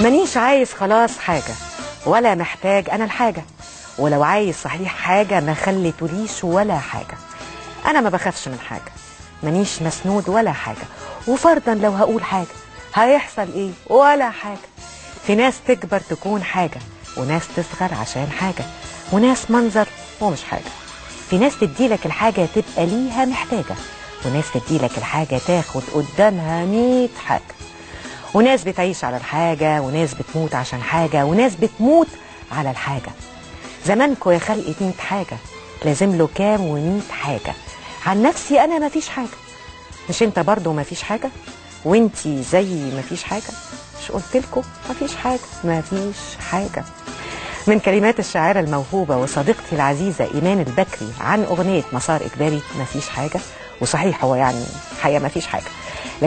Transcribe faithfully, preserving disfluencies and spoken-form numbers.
مانيش عايز خلاص حاجة ولا محتاج أنا الحاجة، ولو عايز صحيح حاجة ما خليتوليش ولا حاجة. أنا ما بخافش من حاجة، مانيش مسنود ولا حاجة، وفرضا لو هقول حاجة هيحصل إيه؟ ولا حاجة. في ناس تكبر تكون حاجة، وناس تصغر عشان حاجة، وناس منظر ومش حاجة. في ناس تديلك الحاجة تبقى ليها محتاجة، وناس تديلك الحاجة تاخد قدامها مية حاجة. وناس بتعيش على الحاجة، وناس بتموت عشان حاجة، وناس بتموت على الحاجة. زمانكو يا خلقي مية حاجة، لازم له كام ومية حاجة. عن نفسي أنا مفيش حاجة. مش انت برضو مفيش حاجة؟ وانتي زي مفيش حاجة؟ مش قلتلكوا مفيش حاجة؟ مفيش حاجة. من كلمات الشاعرة الموهوبة وصديقتي العزيزة إيمان البكري عن أغنية مسار إجباري، مفيش حاجة. وصحيح هو يعني حقيقة مفيش حاجة.